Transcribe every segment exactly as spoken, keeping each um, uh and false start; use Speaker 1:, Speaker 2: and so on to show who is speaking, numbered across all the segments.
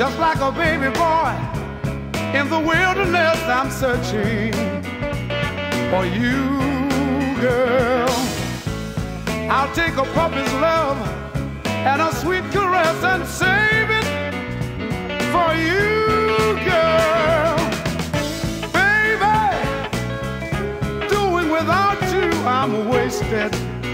Speaker 1: Just like a baby boy in the wilderness, I'm searching for you, girl. I'll take a puppy's love and a sweet caress and save it for you, girl. Baby, doing without you, I'm wasted.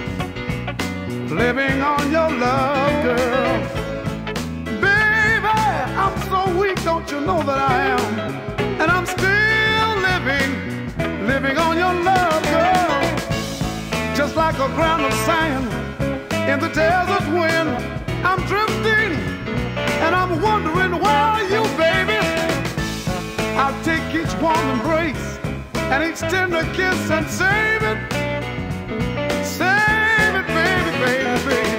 Speaker 1: Living on your love, girl. Baby, I'm so weak, don't you know that I am? And I'm still living, living on your love, girl. Just like a grain of sand in the desert wind, I'm drifting and I'm wondering where are you, baby? I'll take each warm embrace and each tender kiss and save it, save it, baby, baby, baby.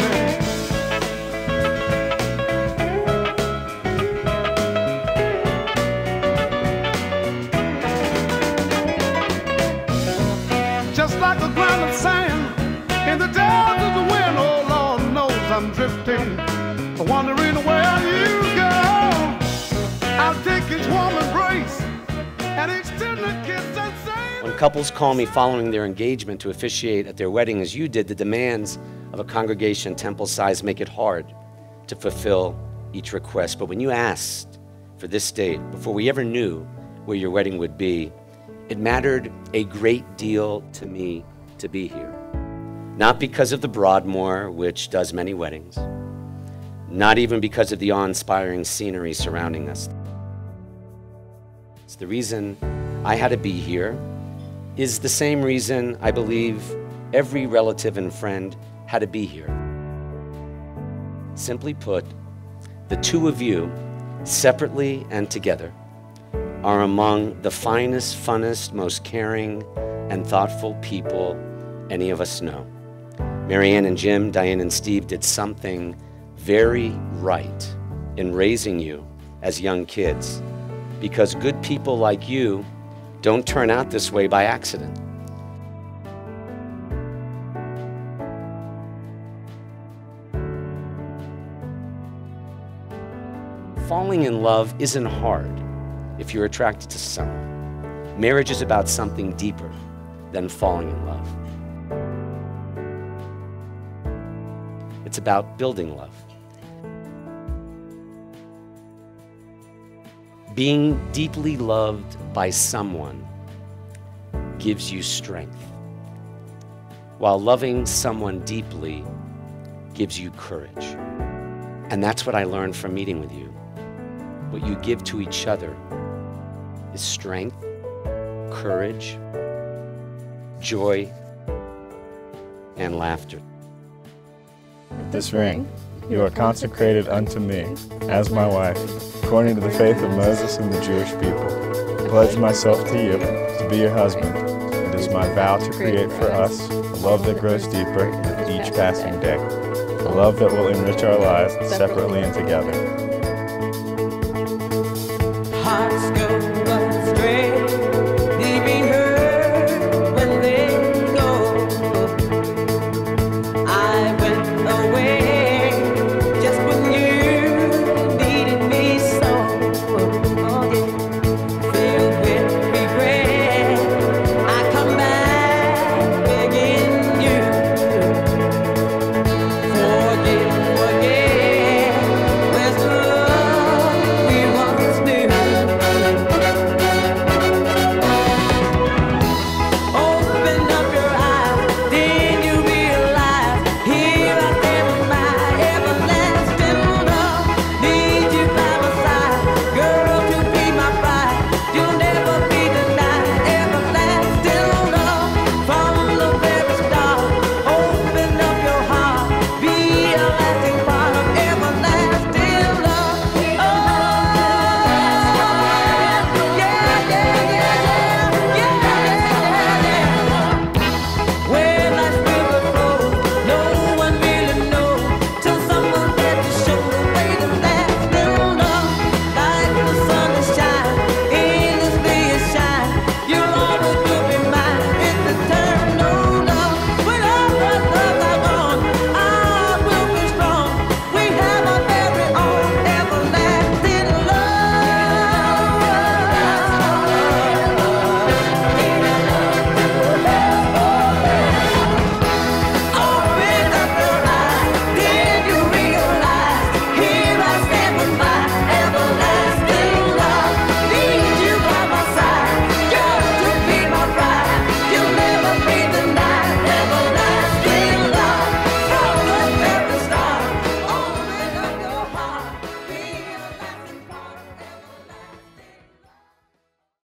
Speaker 1: Just like a grain of sand in the desert of the wind, oh Lord knows I'm drifting, wondering where you go. I'll take each warm embrace and each tender kiss and say.
Speaker 2: When couples call me following their engagement to officiate at their wedding as you did, the demands of a congregation temple size make it hard to fulfill each request. But when you asked for this date, before we ever knew where your wedding would be, it mattered a great deal to me to be here. Not because of the Broadmoor, which does many weddings, not even because of the awe-inspiring scenery surrounding us. It's the reason I had to be here is the same reason I believe every relative and friend had to be here. Simply put, the two of you, separately and together, are among the finest, funnest, most caring, and thoughtful people any of us know. Marianne and Jim, Diane and Steve did something very right in raising you as young kids, because good people like you don't turn out this way by accident. Falling in love isn't hard if you're attracted to someone. Marriage is about something deeper than falling in love. It's about building love. Being deeply loved by someone gives you strength, while loving someone deeply gives you courage. And that's what I learned from meeting with you. What you give to each other is strength, courage, joy, and laughter.
Speaker 3: With this ring, you are consecrated unto me as my wife, according to the faith of Moses and the Jewish people. I pledge myself to you to be your husband. It is my vow to create for us a love that grows deeper with each passing day, a love that will enrich our lives separately and together.